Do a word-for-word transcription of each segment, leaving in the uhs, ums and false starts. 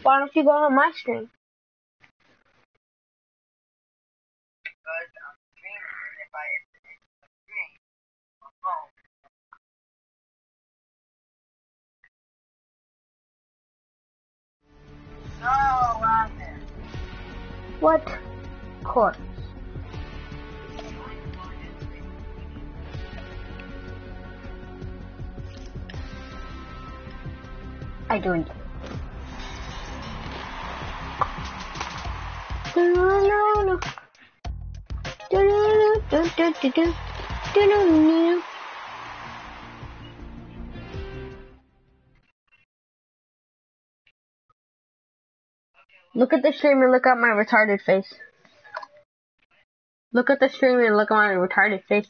Why don't you go on my stream? Because I'm streaming, and if I if it's a stream, my phone. No, Robin. What course? I don't. Look at the stream and look at my retarded face. Look at the stream and look at my retarded face.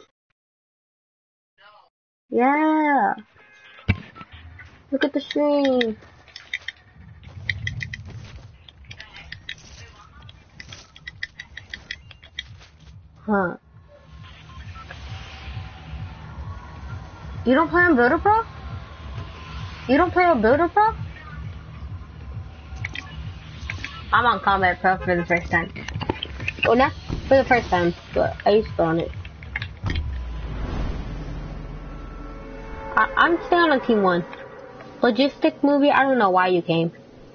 Yeah. Look at the stream. Huh. You don't play on Builder Pro? You don't play on Builder Pro? I'm on Combat Pro for the first time. Well, not for the first time, but I used to go on it. I I'm staying on Team one. Logistic movie, I don't know why you came.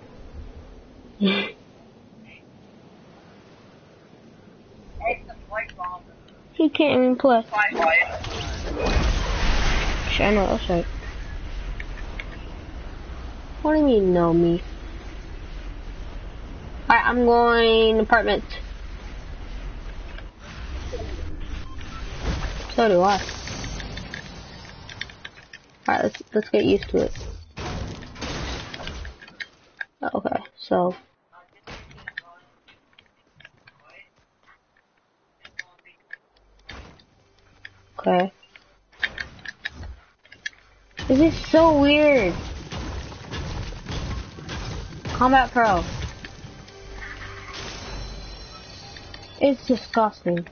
He can't even play. Sure, I know, that's right. What do you mean, know me? Alright, I'm going apartment. So do I. Alright, let's let's get used to it. Okay, so okay. This is so weird. Combat Pro. It's disgusting.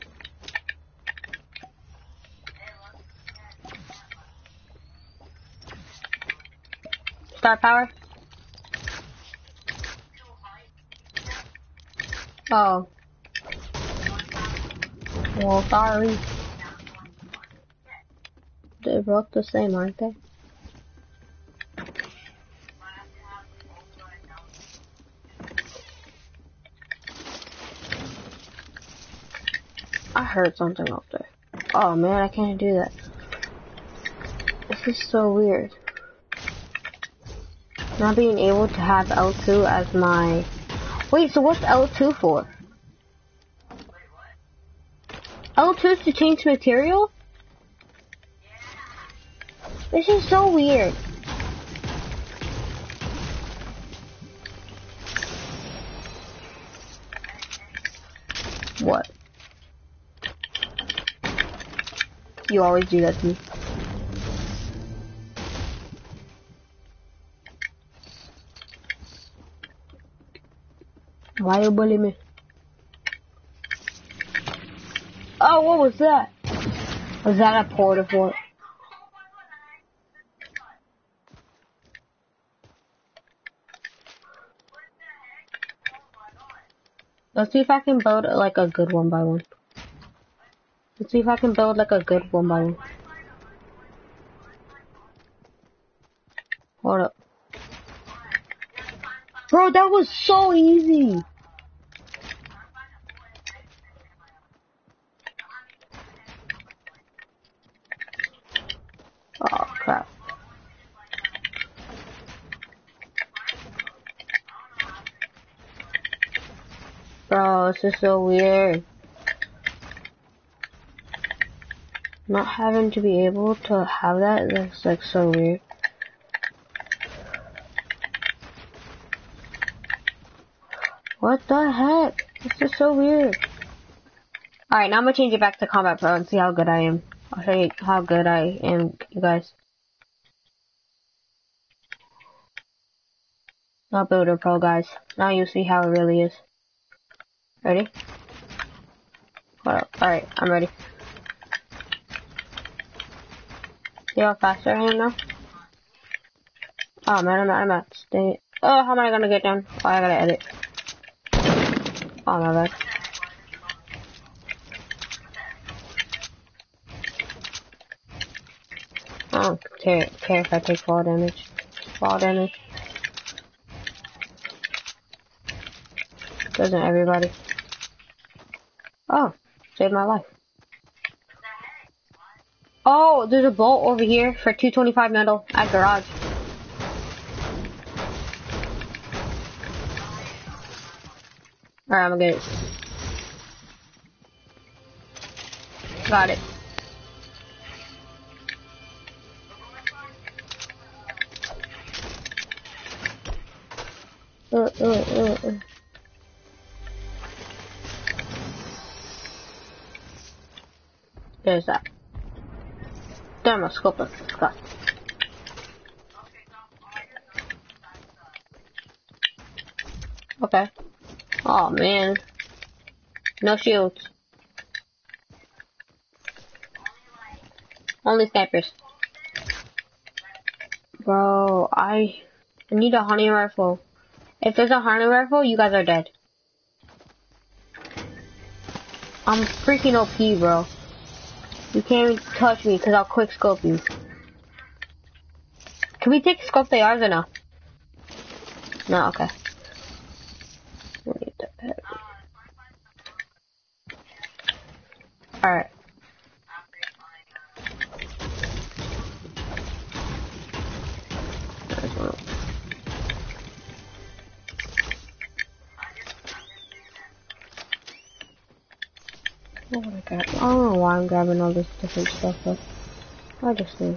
Star power? Oh. Well, sorry. They're both the same, aren't they? I heard something up there. Oh man, I can't do that. This is so weird. Not being able to have L two as my... Wait, so what's L two for? L two is to change material? This is so weird. What? You always do that to me. Why you bully me? Oh, what was that? Was that a porta fort? Let's see if I can build like a good one by one. Let's see if I can build like a good one by one. Hold up. Bro, that was so easy. Oh crap. Bro, this is so weird. Not having to be able to have that is like so weird. What the heck? This is so weird. Alright, now I'm gonna change it back to Combat Pro and see how good I am. I'll show you how good I am, you guys. Not Builder Pro, guys. Now you see how it really is. Ready? Hold up. Alright, I'm ready. See how fast I am now? Oh man, I'm at, I'm at. Dang it. Oh, how am I gonna get down? Oh, I gotta edit. Oh my bad. I don't care, care if I take fall damage. Fall damage. Doesn't everybody? Oh, saved my life. Oh, there's a bolt over here for two twenty-five metal at garage. Alright, I'm gonna get it. Got it. Uh, uh, uh, uh. There's that. Thermoscope. Got it. Okay. Oh man. No shields. Only snipers. Bro, I need a hunting rifle. If there's a hunting rifle, you guys are dead. I'm freaking O P, bro. You can't even touch me because I'll quick scope you. Can we take scope the yards or no? No, okay. Alright. Oh my god. I don't know why I'm grabbing all this different stuff, but I just do.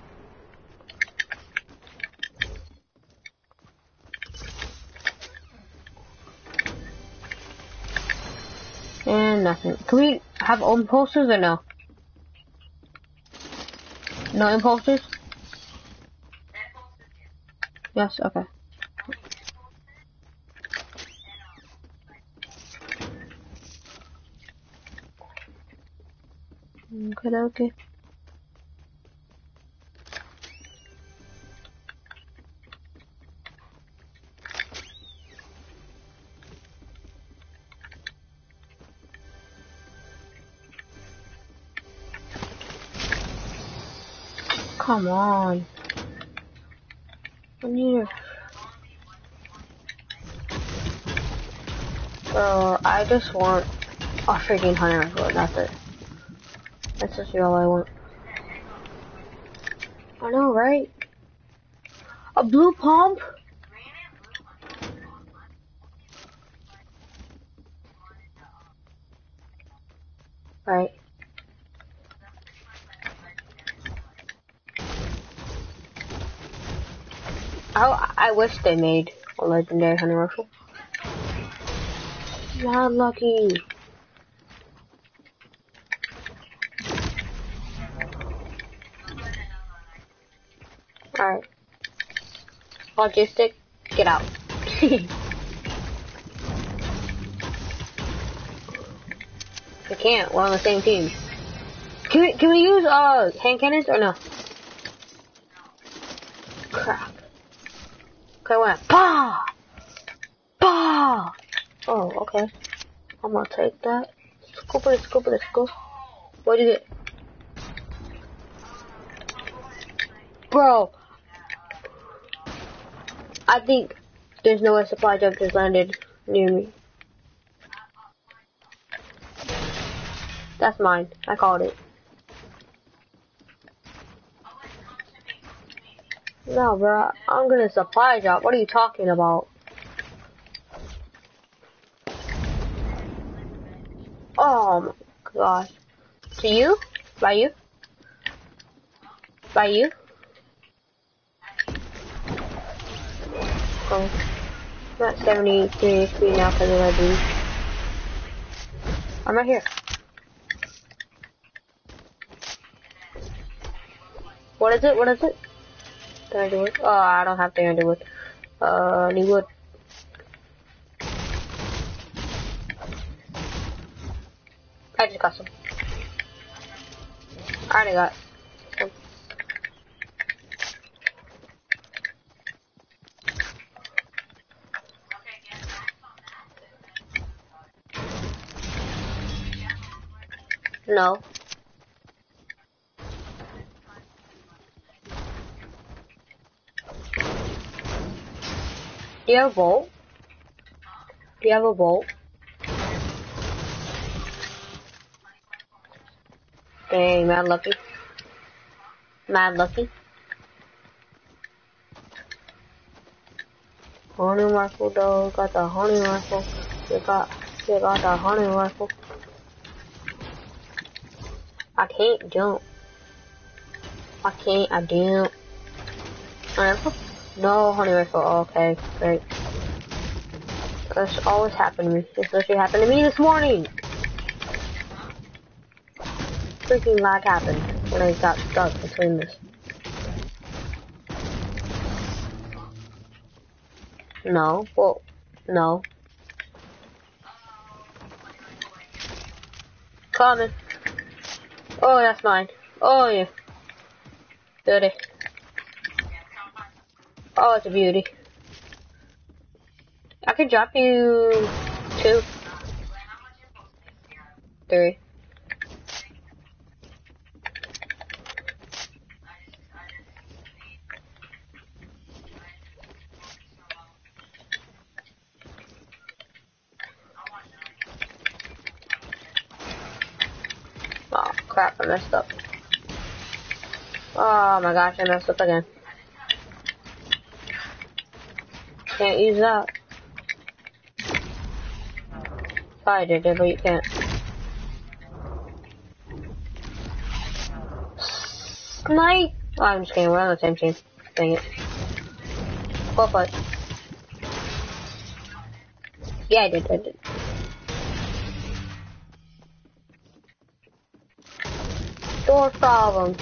And nothing. Can we have impulses or no? No impulses? Yes, okay. Okay, okay. Come on. I need a... Bro, I just want a freaking hunter rifle, that's it. That's just all I want. I know, right? A blue pump? Right. I, I wish they made a legendary hunting rifle. Not lucky. Alright. Logistic, get out. We can't, we're on the same team. Can we, can we use uh hand cannons or no? Crap. Okay, went. Bah! Bah! Oh, okay. I'm gonna take that. Scoop it, scoop it, scoop. What is it? Bro. I think there's no way a supply drop just landed near me. That's mine. I called it. No, bro. I'm gonna supply drop. What are you talking about? Oh my gosh. To you? By you? By you? Oh. I'm at seventy-three H P now because of that dude. I'm right here. What is it? What is it? Can I do it? Oh, I don't have to do it. Uh, need wood. I just got some. I already got some. No. Do you have a bolt? Do you have a bolt? Dang, mad lucky. Mad lucky. Hunting rifle though, got the hunting rifle. You got, you got the hunting rifle. I can't jump. I can't, I don't. Rifle? No hunting rifle, okay, great. That's always happened to me. This literally happened to me this morning. Freaking lag happened when I got stuck between this. No, well, no. Coming. Oh, that's mine. Oh, yeah. Beauty. Oh, it's a beauty. I could drop you two. Three. Oh, crap, I messed up. Oh my gosh, I messed up again. Can't use that. Sorry, I did it, but you can't. Snipe! Oh, I'm just kidding, we're on the same team. Dang it. Go for it. Yeah, I did, I did. Door problem.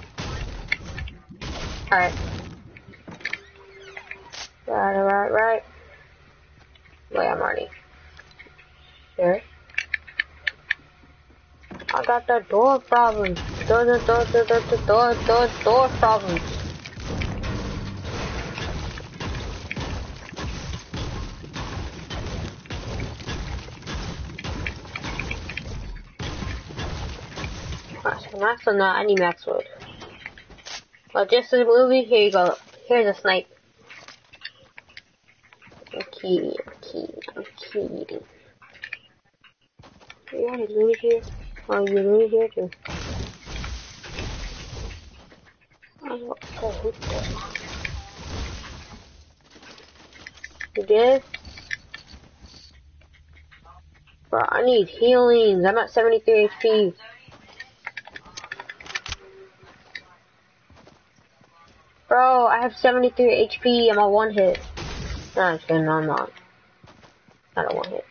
Alright. Right, right, right. Wait, I'm already. Sure. I got the door problem. Door, door, door, door, door, door, door, door problem. Max or not, I need max mode. Well, just a movie, here you go. Here's a snipe. I'm kidding, I'm kidding, I'm kidding. You had a loot here? Oh, you loot here too. Oh, oh, you did? Bro, I need healings. I'm at seventy-three H P. Bro, I have seventy-three H P. I'm a one hit. No, I'm just kidding. No, I'm not. Not a one hit.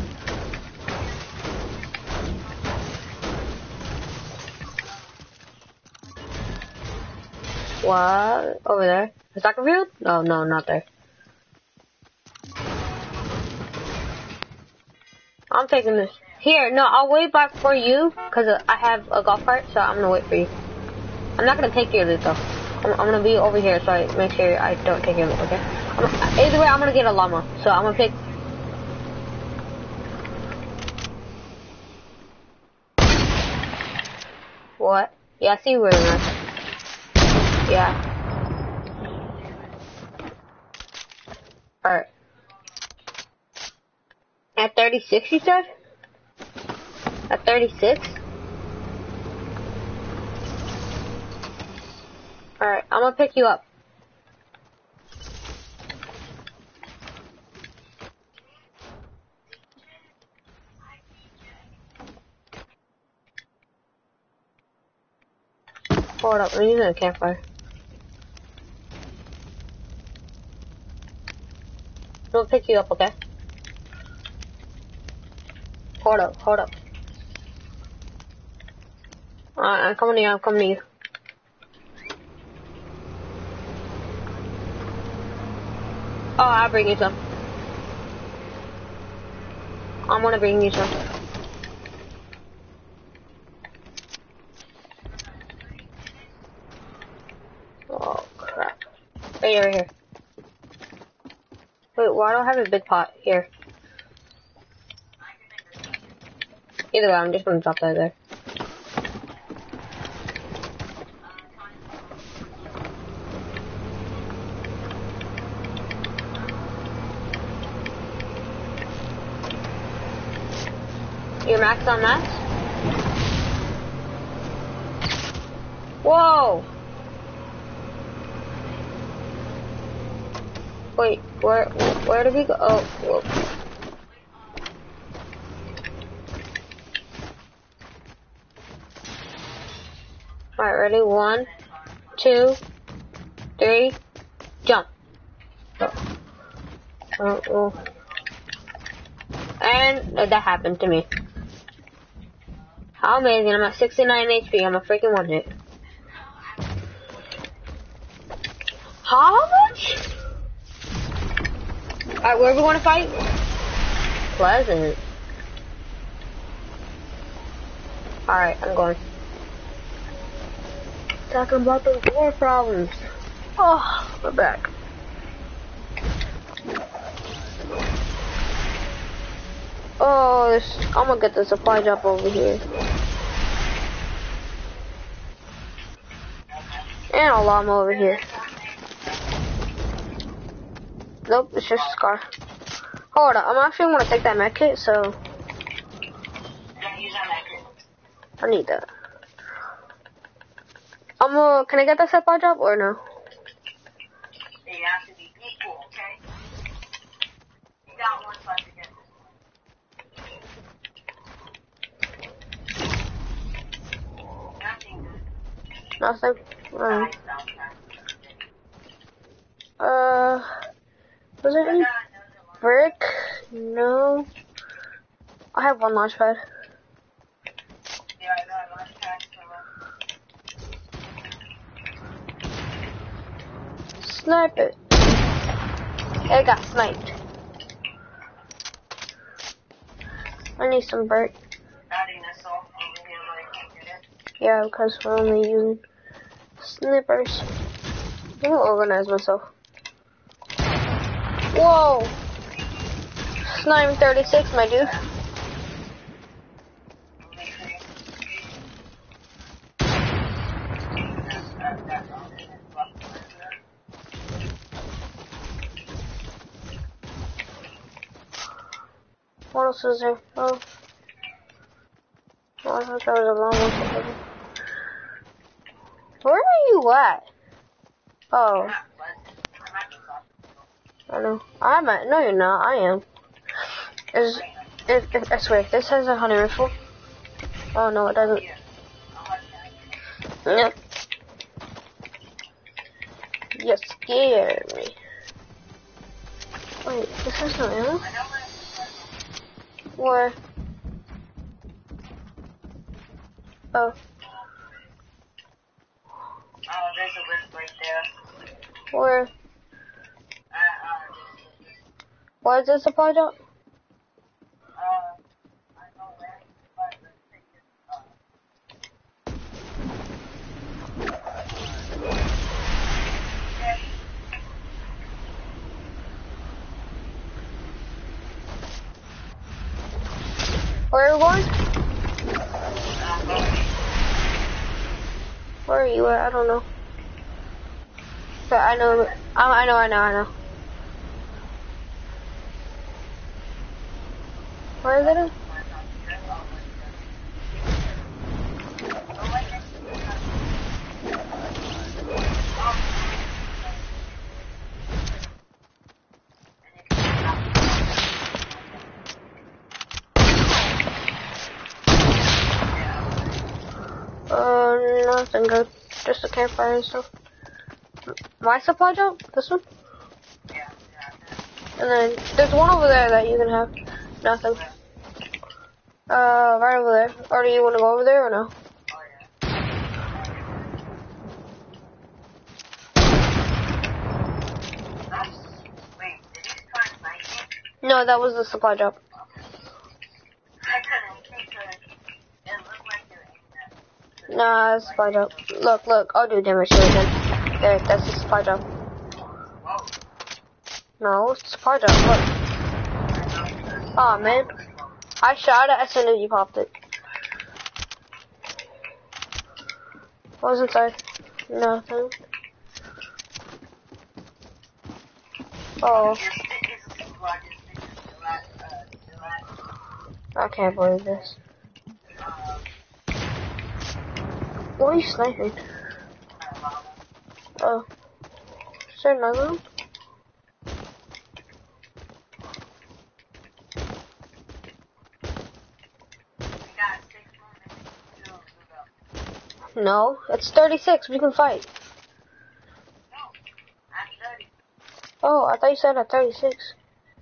What? Over there? The soccer field? No, no, not there. I'm taking this. Here, no, I'll wait back for you, because I have a golf cart, so I'm going to wait for you. I'm not going to take your loot, though. I'm, I'm going to be over here, so I make sure I don't take your loot, okay? I'm, either way, I'm going to get a llama, so I'm going to pick... What? Yeah, I see where we're at. Yeah. Alright. At thirty-six, you said? At thirty-six? Alright, I'm gonna pick you up. Hold up, I'm using a campfire. I'm gonna pick you up, okay? Hold up, hold up. Alright, I'm coming to you, I'm coming to you. Oh, I'll bring you some. I'm gonna bring you some. Oh, crap. Right over here. Wait, why don't I have a big pot? Here. Either way, I'm just gonna drop that there. You're max on max? Whoa! Wait, where where did we go? Oh, whoa. Alright, ready? One, two, three, jump. Oh, oh, oh. And uh, that happened to me. How amazing, I'm at sixty-nine H P, I'm a freaking one hit. How much? Alright, where are we going to fight? Pleasant. Alright, I'm going. Talking about those war problems. Oh, we're back. Oh, this, I'm gonna get the supply drop over here. And a llama over here. Nope, it's just a scar. Hold on, I'm actually gonna take that med kit, so I need that. I'm gonna, can I get that supply drop or no? They have to be equal, okay? You got one fight to get this. Nothing good. Nothing? Alright. Uh, was there any brick? No. I have one launch pad. Yeah, I got a launch pad. Snipe it. I got sniped. I need some brick. Yeah, because we're only using snipers. I'm gonna organize myself. Whoa! Snipe thirty-six, my dude. What else is there? Oh. Oh, I thought there was a long one. Where are you at? Oh. I know. I'm at, no you're not, I am. Is, it, it, I swear, this has a honey rifle. Oh no, it doesn't. Yep. You scared me. Wait, this has no ammo? Where? Oh. Oh, there's a lift right there. Where? Uh, uh, Why is this supply drop? uh, I know where, but let's take it, uh. Where are we going? Where are you at? I don't know. But I know, I, I know, I know, I know. Where is it at? Uh, nothing good. Just a campfire and stuff. My supply drop? This one? Yeah, yeah. And then there's one over there that you can have. Nothing. Uh, right over there. Or do you want to go over there or no? Oh, yeah. Wait, did he start sniping? No, that was the supply drop. I couldn't see because it looked like you were aiming at. Nah, that's supply drop. Look, look, I'll do demonstration. There, that's the supply drop. Whoa. No, it's supply drop, look. Aw, oh, man. I shot it as soon as you popped it. What was inside? Nothing. Oh. I can't believe this. Why are you sniping? Oh. Is there another one? No, it's thirty-six. We can fight. Oh, I thought you said at thirty-six.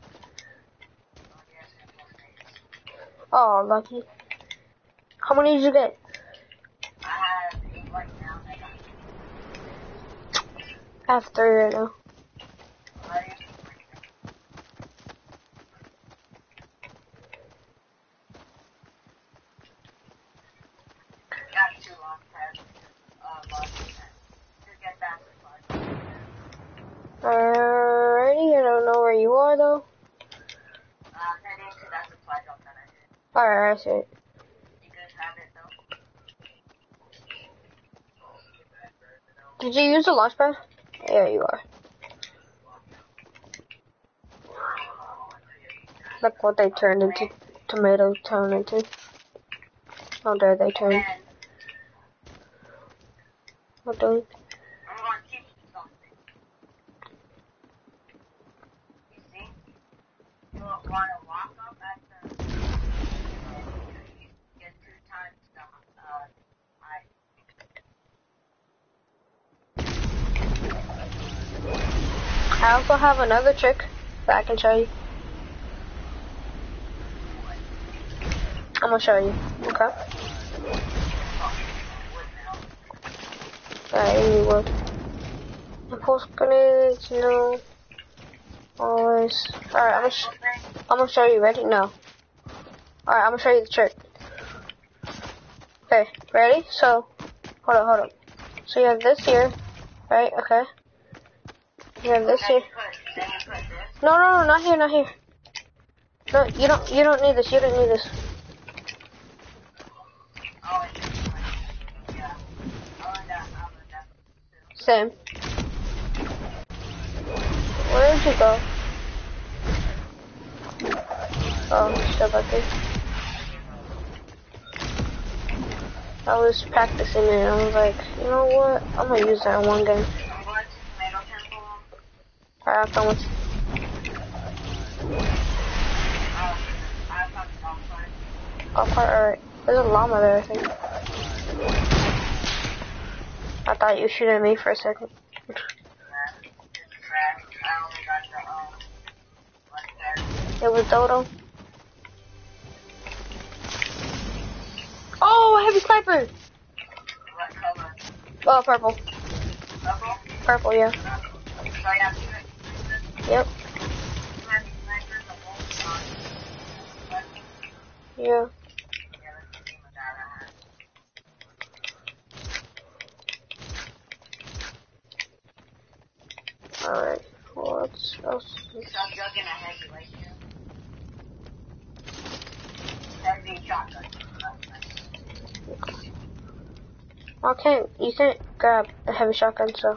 Oh, lucky. How many did you get? I have eight right now. I have three right now. Alrighty, I don't know where you are though. Alright, I see it. Did you use the launch pad? Yeah, you are. Look what they turned into. Tomatoes turned into. How dare they turn? What do I also have another trick that I can show you. I'm gonna show you, okay? Yeah, you would. Impulse grenades, no. Always. Alright, I'm gonna, sh I'm gonna show you. Ready? No. Alright, I'm gonna show you the trick. Okay, ready? So, hold up, hold up. So you have this here, right? Okay. You have this here. No, no, no, not here, not here. No, you don't, you don't need this. You don't need this. Same. Where did you go? Oh, he's still back there. I was practicing it and I was like, you know what? I'm gonna use that in one game. Alright, I'll come with Golf cart, alright. There's a llama there, I think. I thought you were shooting at me for a second. It was Dodo. Oh, heavy sniper! What color? Oh, purple. Purple? Purple, yeah. Yep. Yeah. Alright, what else? I can't, you can't grab a heavy shotgun, so.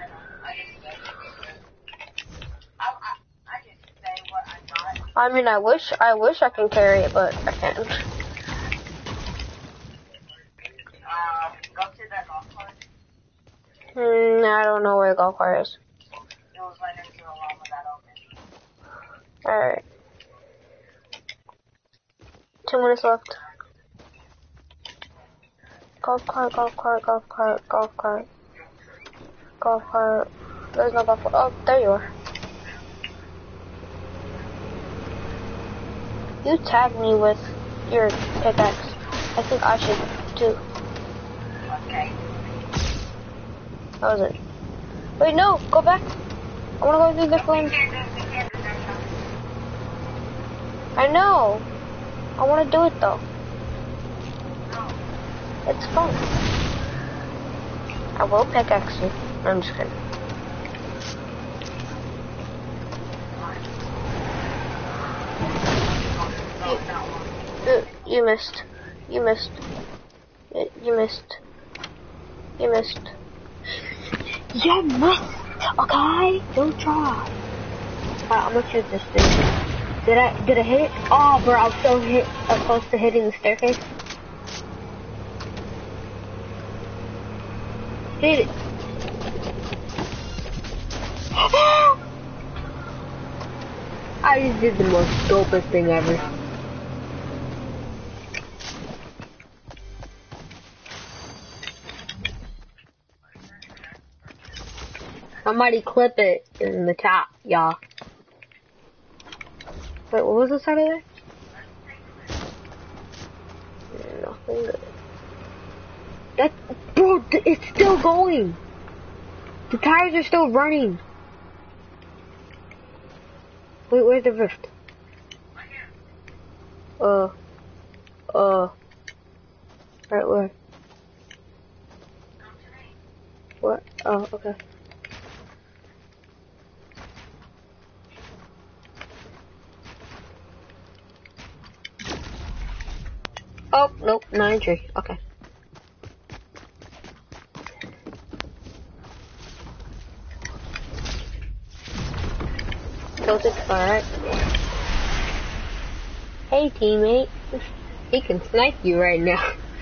I mean, I wish, I wish I can carry it, but I can't. Uh, go to the golf cart. Hmm, I don't know where the golf cart is. It was right next to the llama that opened. Alright. Two minutes left. Golf cart, golf cart, golf cart, golf cart. Golf cart. There's no golf cart. Oh, there you are. You tagged me with your pickaxe. I think I should too. Okay. That was it. Wait, no! Go back! I wanna go through the flames. I know! I wanna do it though. It's fun. I will pickaxe you. I'm just kidding. You, you missed. You missed. You, you missed. You missed. You missed! Okay? Don't try. Alright, I'm gonna shoot this thing. Did I, did I hit it? Oh, bro, I was so hit, uh, close to hitting the staircase. Hit it. I just did the most dopest thing ever. Somebody clip it in the top, y'all. Wait, what was the side of there? Nothing good. That, bro, it's still going. The tires are still running. Wait, where's the rift? Uh, uh, right where? What? Oh, okay. Oh, nope, not entry. Okay. Tilted, alright. Hey, teammate. He can snipe you right now.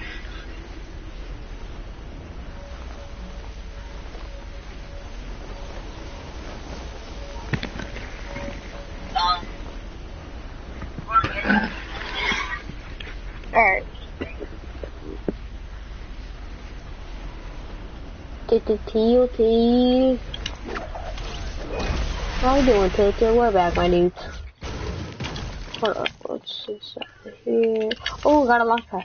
Um, Alright. T T T T. How you doing, Tilted? We're back, my dudes. Hold up, let's see something here. Oh, got a launch pad.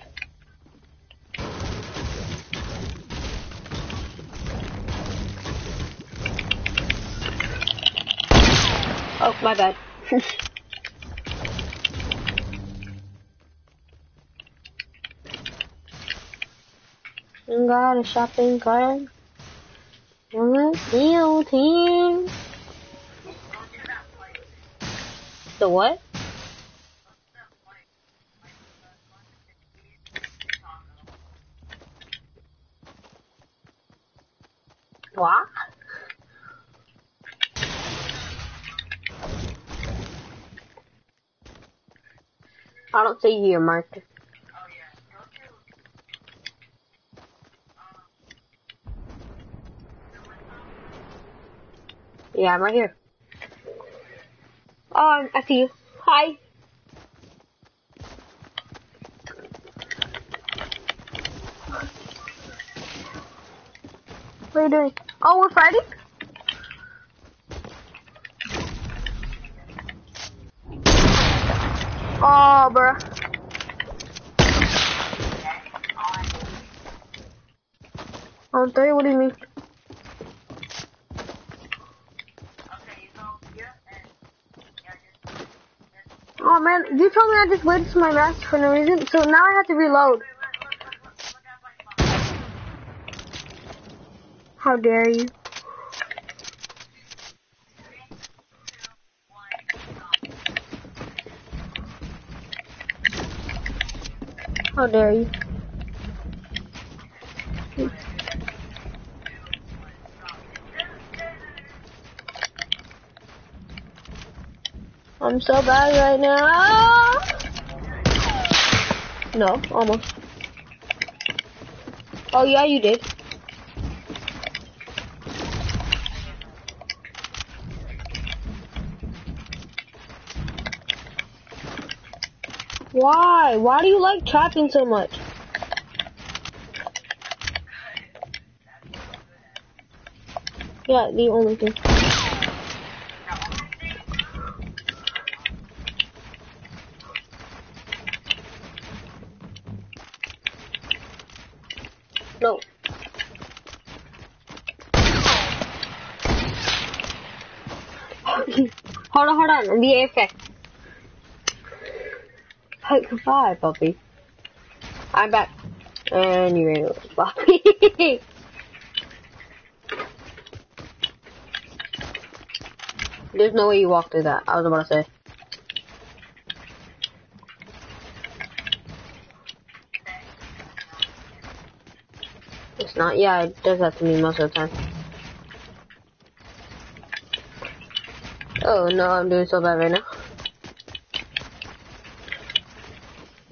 Oh, my bad. Got a shopping cart. Deal team. The what? What? I don't see you, Mark. Yeah, I'm right here. Oh, I'm, I see you. Hi. What are you doing? Oh, we're fighting? Oh, bruh. On three, what do you mean? Oh man, you told me I just waited for my mask for no reason, so now I have to reload. How dare you? How dare you? I'm so bad right now. No, almost. Oh yeah, you did. Why? Why do you like chopping so much? Yeah, the only thing. No. Hold on, hold on. The A F K. Hey, goodbye, puppy. I'm back. And you ran away, puppy. There's no way you walked through that. I was about to say. It's not. Yeah, it does that to me most of the time. Oh no, I'm doing so bad right now.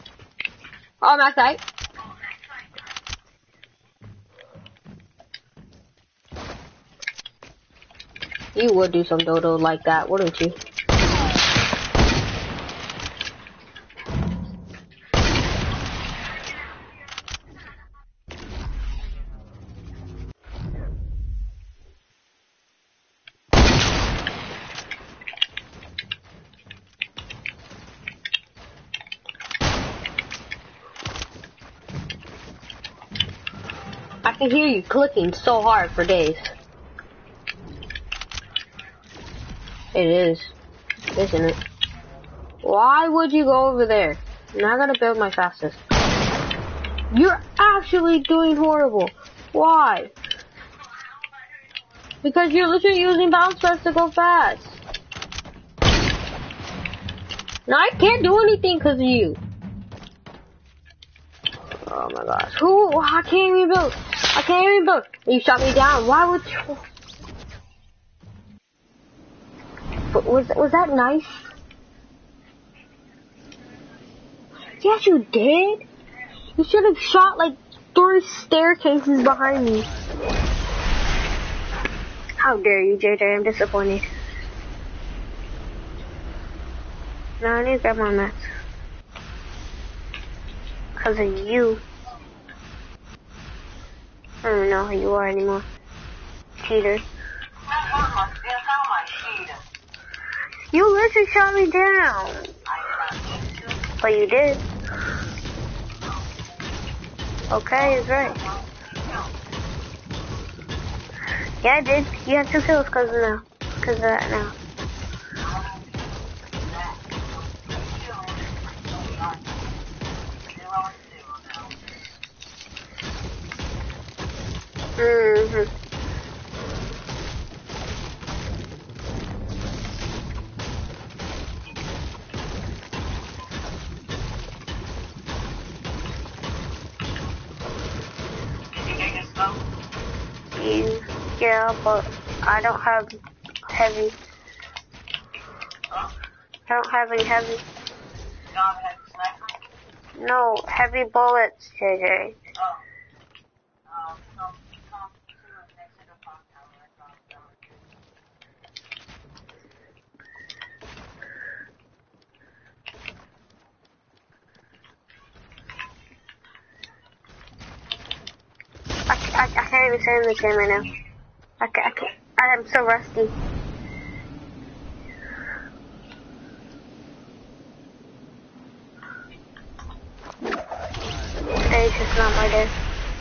Oh, I'm outside. You would do some dodo like that, wouldn't you? I can hear you clicking so hard for days. It is, isn't it? Why would you go over there? Now I gotta build my fastest. You're actually doing horrible. Why? Because you're literally using bounce pads to go fast. Now I can't do anything because of you. Oh my gosh. Who? I can't rebuild. I can't rebuild. You shot me down. Why would you? But was was that nice? Yes, you did. You should have shot like three staircases behind me. How dare you, J J? I'm disappointed. Now I need to grab my mats. Because of you. I don't know who you are anymore. Cheater. You literally shot me down. But you did. Okay, it's right. Yeah, I did. You had two kills because of now. Because of that now. Mm-hmm. You, yeah, but I don't have heavy. I don't have any heavy. No, heavy bullets, J J. I, I, I can't even say in this game right now. I can't, I can't, I am so rusty. Today's just not my day.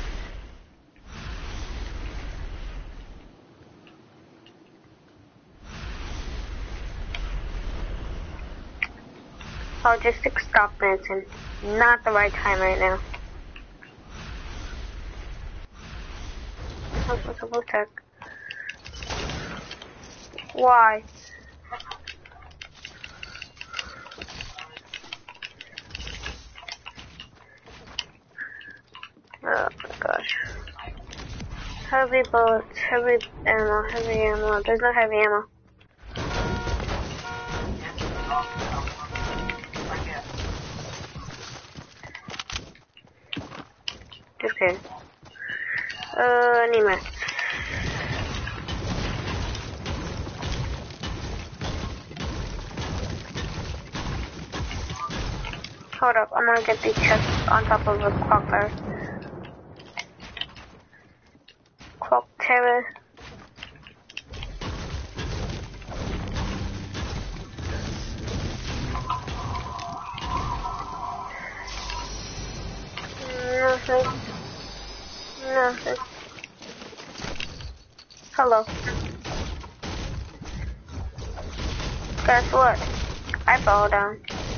I'll just stop dancing. Not the right time right now. Possible tech. Why? Oh my gosh. Heavy bullets, heavy ammo, heavy ammo. There's no heavy ammo. Just kidding. Uh, I need mats. Hold up, I'm gonna get these chests on top of the clock tower. Clock tower. Nothing. Nothing. Hello. Guess what? I fell down.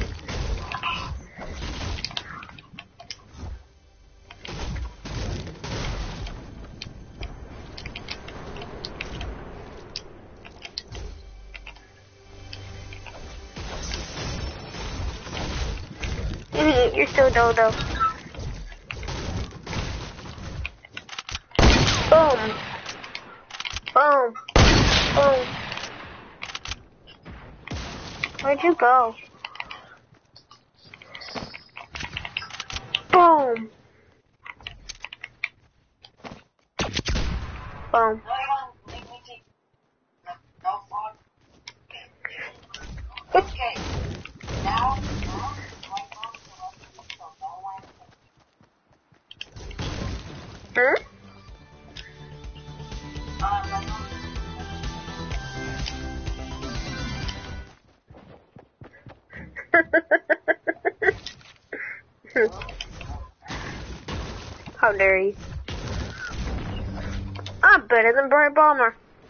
You're still dodo. Boom. Boom. Boom. Where'd you go? Boom. Boom. Boundary. I'm better than Bright Bomber.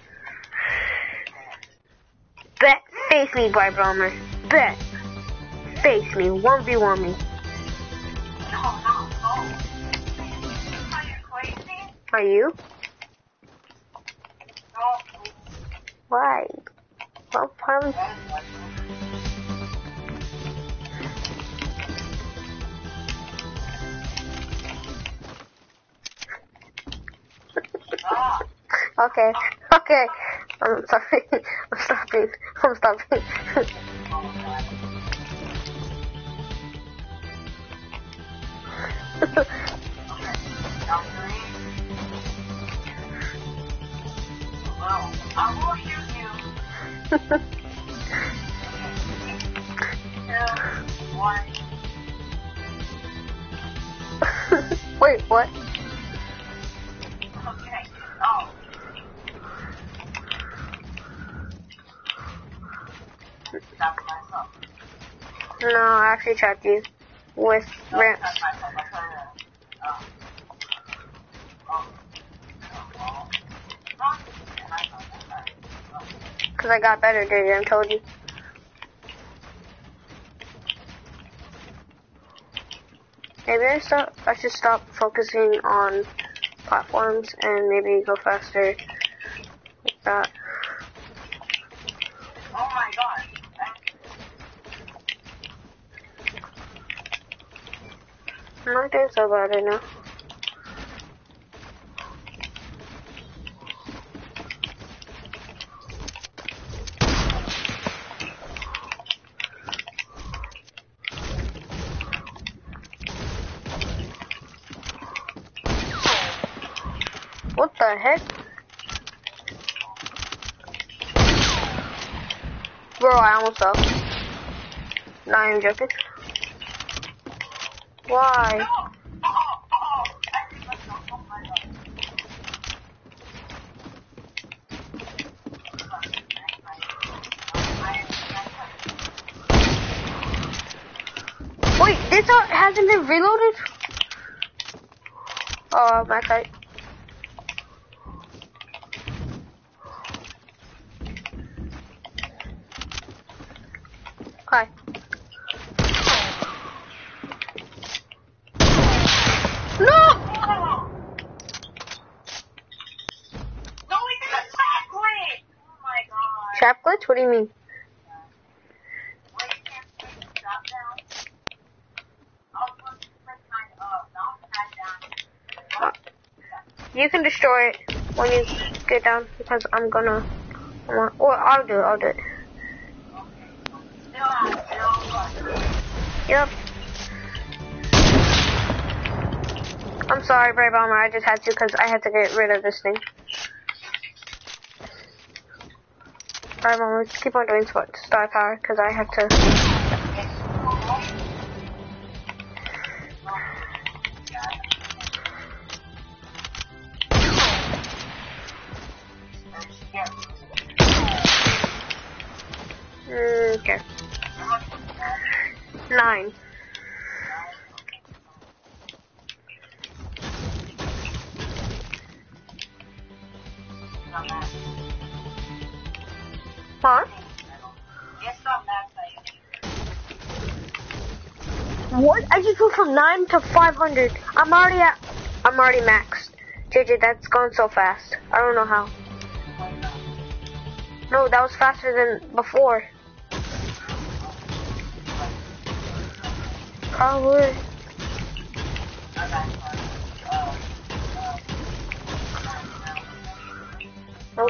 Bet. Face me, Bright Bomber. Bet. Face me. one v one me. No, no, no. Are you crazy? Are you? No. Why? Well, probably. Okay, okay. I'm sorry. I'm stopping. I'm stopping. Well, I will shoot you. Two, one. Wait, what? Okay. Oh. Stop myself. No, I actually trapped you with Don't ramps. touch myself. I'm trying to. Oh. Oh. Oh. Oh. Cause I got better, dude. I told you. Maybe I stop. I should stop focusing on platforms and maybe go faster like that. Oh my god. I'm not doing so bad right now. What the heck? Bro, I almost fell. Not even joking. Why? Oh, oh, oh. Actually, let's go. Oh my god. Wait, this uh, hasn't been reloaded? Oh, my side. Hi. No! No, we did a trap glitch! Oh my god. Trap glitch? What do you mean? Wait, you can't take the drop down? I'll put the kind up. I'll tag down. You can destroy it when you get down because I'm gonna. I'm gonna or I'll do it. I'll do it. Still have zero blood. Yep. I'm sorry, Brave Bomber. I just had to because I had to get rid of this thing. Alright, Mom, let's keep on doing star power because I have to. Mm, okay. Nine. Huh? What? I just went from nine to five hundred. I'm already at. I'm already maxed. J J, that's gone so fast. I don't know how. No, that was faster than before. Probably. Nope.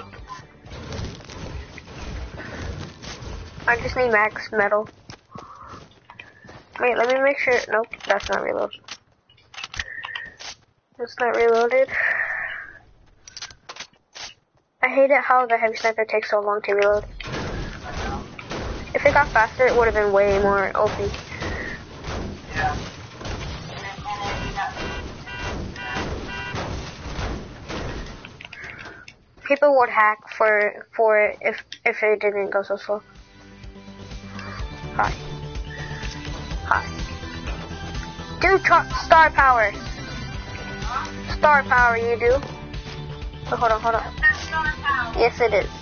I just need max metal. Wait, let me make sure. Nope, that's not reloaded. That's not reloaded. I hate it how the heavy sniper takes so long to reload. If it got faster, it would have been way more O P. Yeah. People would hack for for it if if it didn't go so slow. Hi. Hi. Do truck star power. Star power, you do. Oh, hold on, hold on. Yes, it is.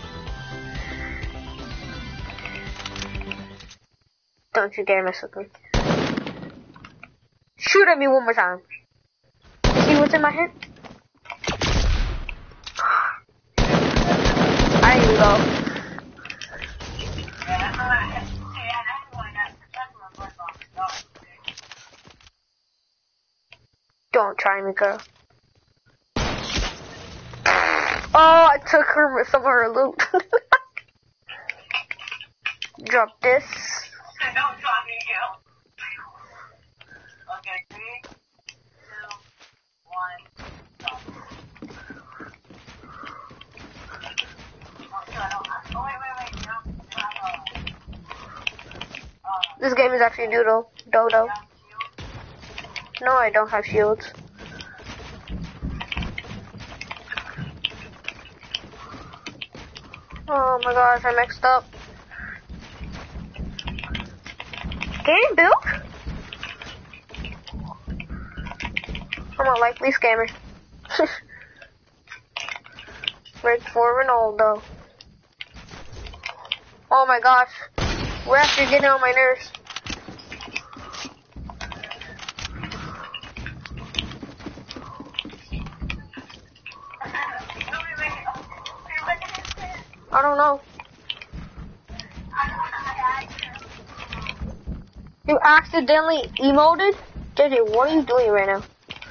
Don't you dare mess with me. Shoot at me one more time. See what's in my head? I didn't go. Don't try me, girl. Oh, I took her some of her loot. Drop this. Don't drop me, you. Okay, three, two, one, stop. Oh, wait, wait, wait. No, no. This game is actually doodle. Dodo. No, I don't have shields. Oh my gosh, I mixed up. Game built? I'm a likely scammer. Rick for Ronaldo. Oh my gosh. We're actually getting on my nerves. I don't know. You accidentally emoted? J J, what are you doing right now?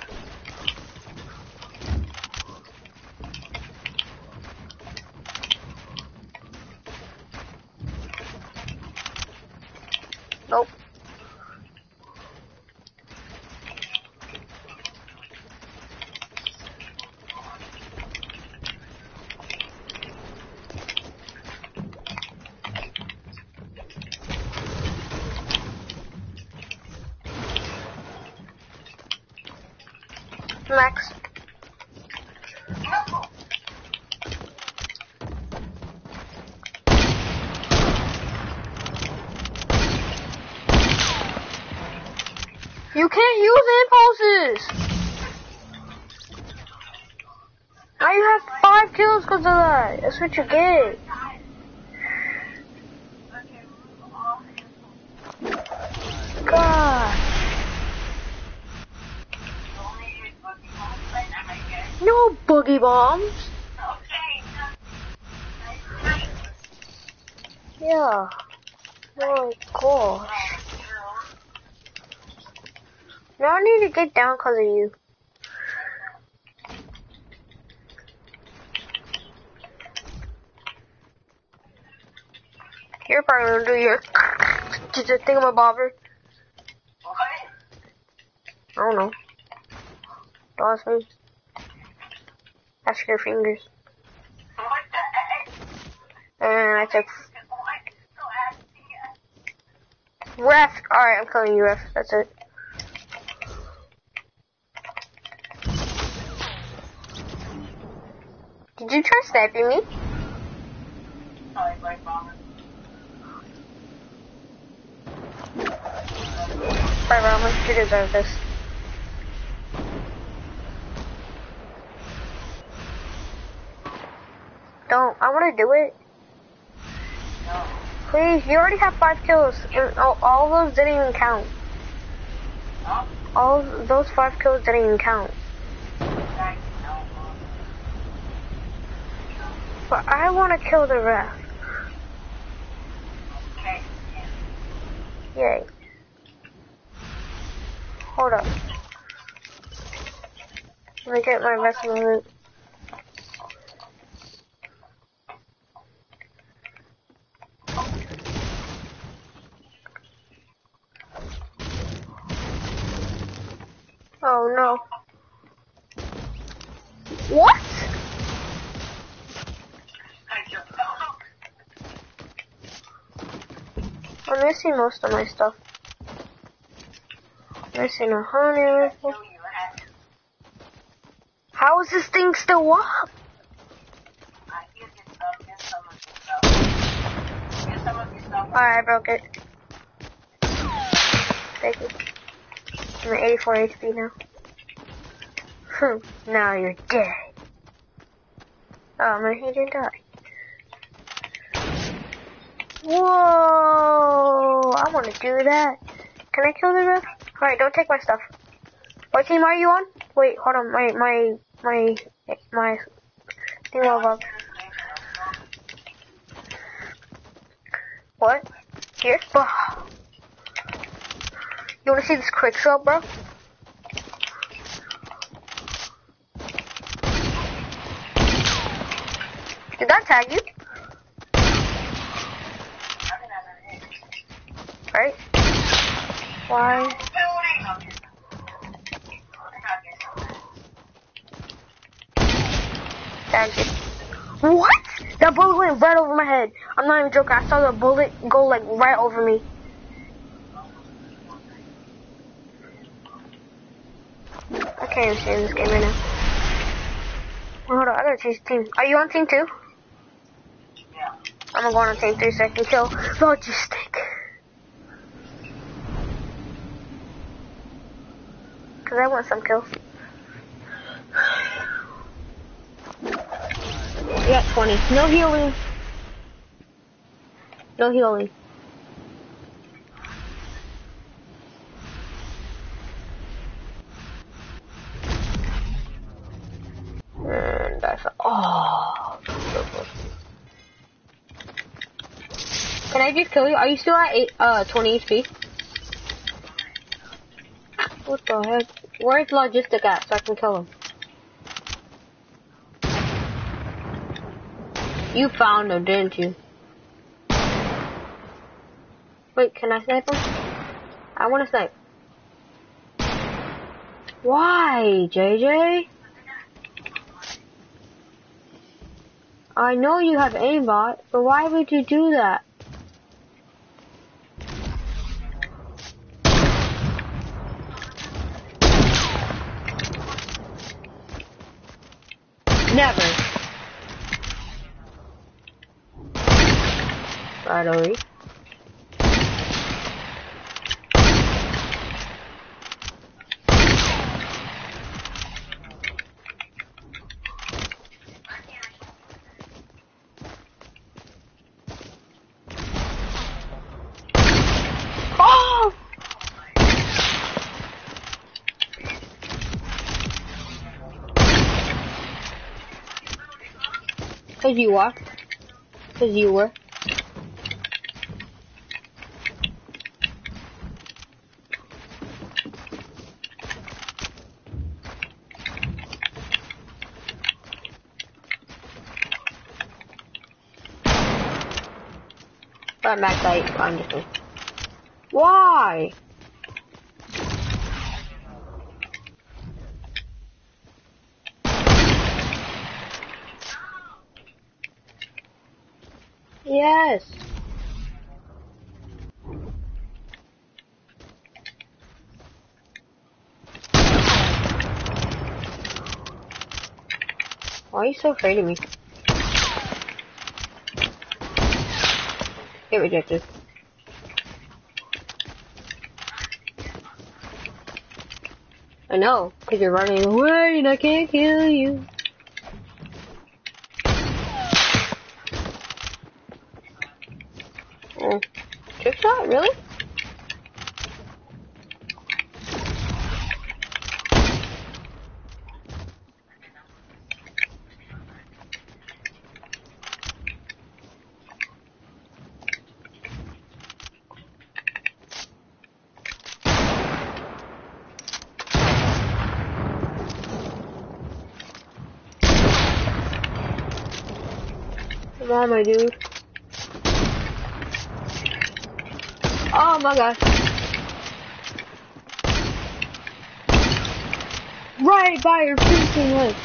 Nope. Max. You can't use impulses. Now you have five kills because of that. That's what you get. God. No boogie bombs. Yeah. Oh gosh. Now I need to get down because of you. You're probably gonna do your just a thingamabobber. I don't know. Don't ask me. Ask your fingers. And I took ref. Alright, I'm calling you ref. That's it. Did you try sniping me? Alright, Roman, you deserve this. Don't. I want to do it. No. Please, you already have five kills. And all, all of those didn't even count. Huh? All of those five kills didn't even count. But I want to kill the ref. Okay. Yay. Hold up. Let me get my rest of the loot. Oh no. What? I'm missing most of my stuff. Missing a honey rifle. How is this thing still up? Alright, I broke it. Thank you. I'm at eighty-four H P now. Now you're dead. Oh man, he didn't die. Whoa! I want to do that. Can I kill the ref? Alright, don't take my stuff. What team are you on? Wait, hold on. My, my, my, my thing level up. What? Here? Oh. You wanna see this quick shot, bro? Did that tag you? Right? Why? Tagged it. What? That bullet went right over my head. I'm not even joking. I saw the bullet go like right over me. I can't even stay in this game right now. Oh, hold on, I gotta change team. Are you on team two? Yeah. I'm gonna go on team three so I can kill Logistic. Cause I want some kills. You got twenty. No healing. No healing. And that's oh. Can I just kill you? Are you still at eight, uh, twenty H P? What the heck? Where's Logistic at so I can kill him? You found him, didn't you? Wait, can I snipe him? I want to snipe. Why, J J? I know you have aimbot, but why would you do that? Never. Battery. Oh! Cause you are. Cause you were. But max height, I'm just kidding. Why? Yes. Why are you so afraid of me? Get rejected. I know, because you're running away and I can't kill you. Oh. Trick shot? Really? Come on, my dude. Oh my gosh. Right by your freaking leg.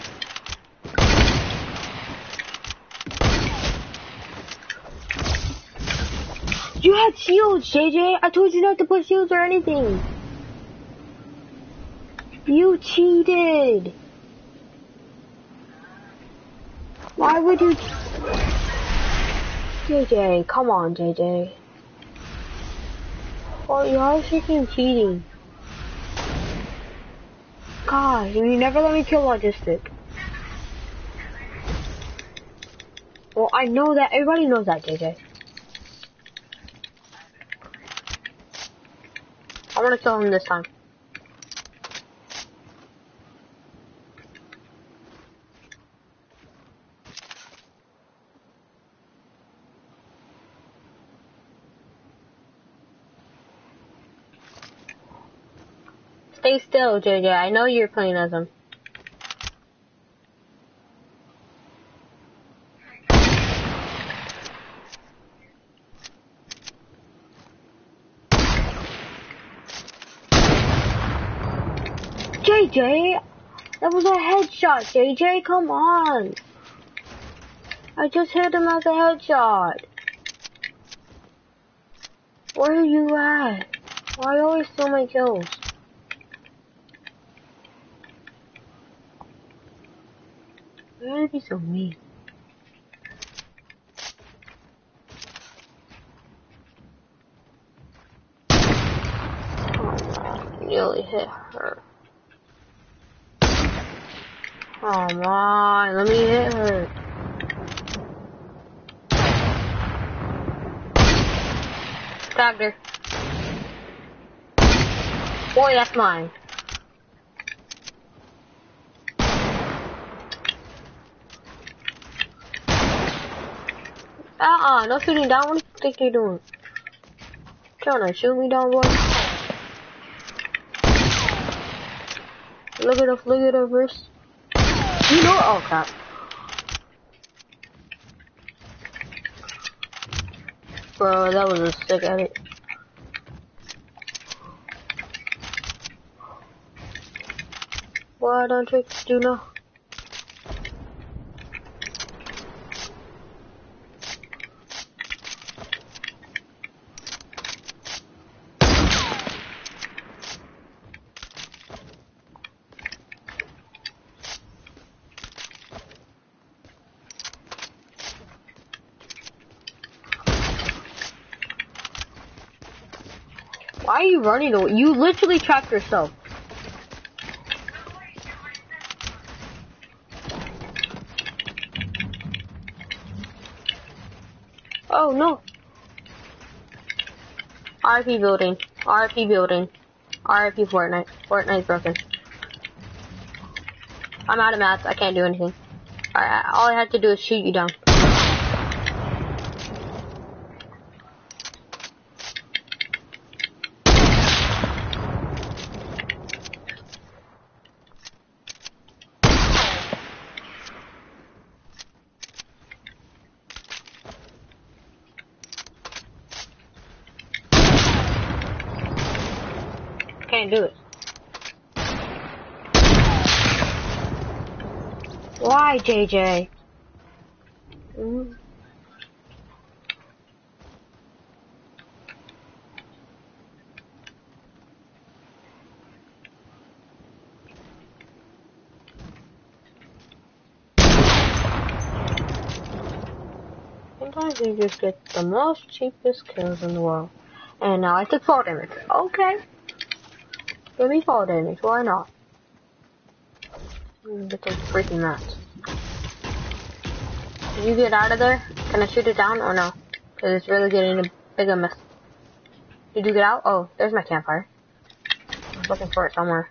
You had shields, J J. I told you not to put shields or anything. You cheated. Why would you? J J, come on, J J. Oh, you're freaking cheating. gosh, you never let me kill Logistic. Well, I know that. Everybody knows that, J J. I want to kill him this time. Stay still, J J. I know you're playing as him. J J, that was a headshot, J J, come on. I just hit him as a headshot. Where are you at? Why you always steal my kills? Why are you so mean? Oh, I nearly hit her. Come on, let me hit her. Stabbed her. Boy, that's mine. Uh-uh, no shooting down. What do you think you're doing? Trying to shoot me down, boy? Look at the, look at the wrist. You know, oh crap. Bro, that was a sick edit. Why don't you do no? Why are you running away? You literally trapped yourself. Oh no. R I P building. R I P building. R I P Fortnite. Fortnite's broken. I'm out of mats. I can't do anything. Alright, all I have to do is shoot you down. Can't do it. Why, J J? Mm. Sometimes you just get the most cheapest kills in the world. And now I took fall damage. Okay. Give me fall damage, why not? Get those freaking mats. Did you get out of there? Can I shoot it down or no? Because it's really getting a bigger mess. Did you get out? Oh, there's my campfire. I was looking for it somewhere.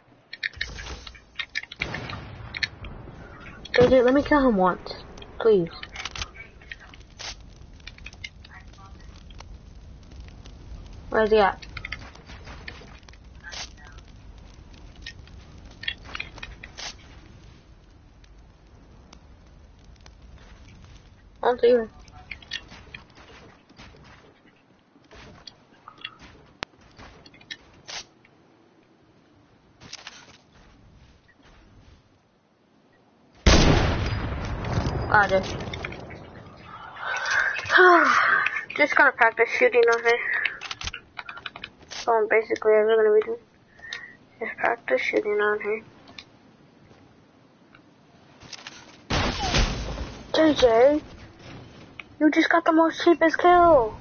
J J, let me kill him once. Please. Where's he at? I don't see her. Got it. Just gonna practice shooting on her. So basically, I'm gonna be doing just practice shooting on her. J J, you just got the most cheapest kill.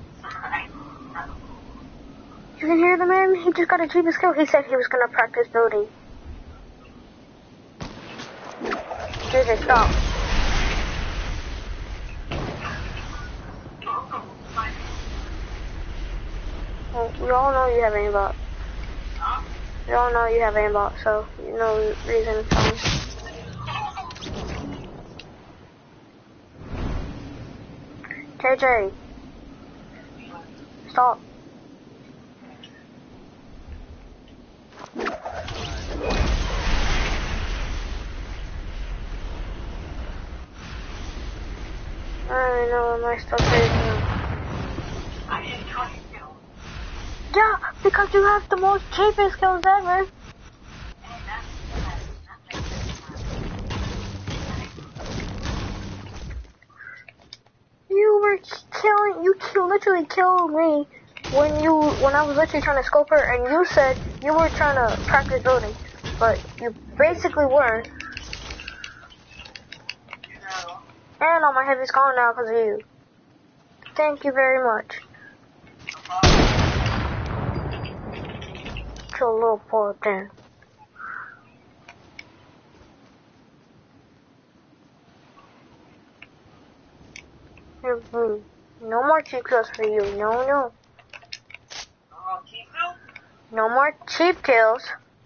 You can hear the man? He just got the cheapest kill. He said he was gonna practice building. J J, stop. Well, we all know you have aimbot. We all know you have aimbot, so no reason to tell me. J J, stop. I know, my stuff is I did twenty kills. Yeah, because you have the most cheapest kills ever. You were killing, you kill, literally killed me when you, when I was literally trying to scope her, and you said you were trying to practice building, but you basically weren't. No. And all my heavy's gone now because of you. Thank you very much. Your little poor thing. No more cheap kills for you. No, no. Oh, cheap kills? No more cheap kills.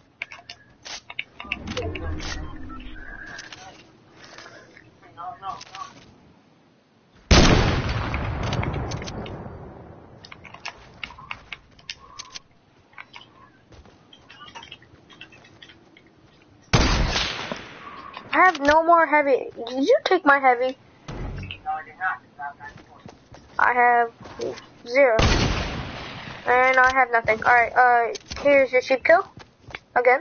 No, no, no. I have no more heavy. Did you take my heavy? No, I did not. I have zero. And I have nothing. Alright, uh, here's your cheap kill. Again.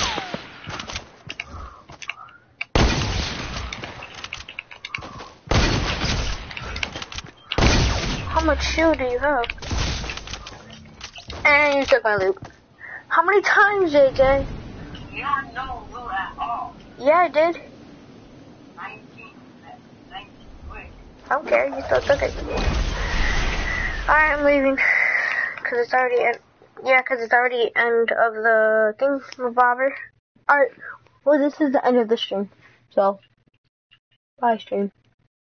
How much shield do you have? And you took my loot. How many times, J J? You have no loot at all. Yeah, I did. nineteen. nineteen. Wait. I don't care, you still took it. Alright, I'm leaving. Cause it's already end. Yeah, cause it's already end of the thing, revolver. Alright, well this is the end of the stream. So, bye stream.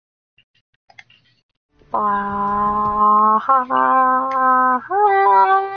Bye.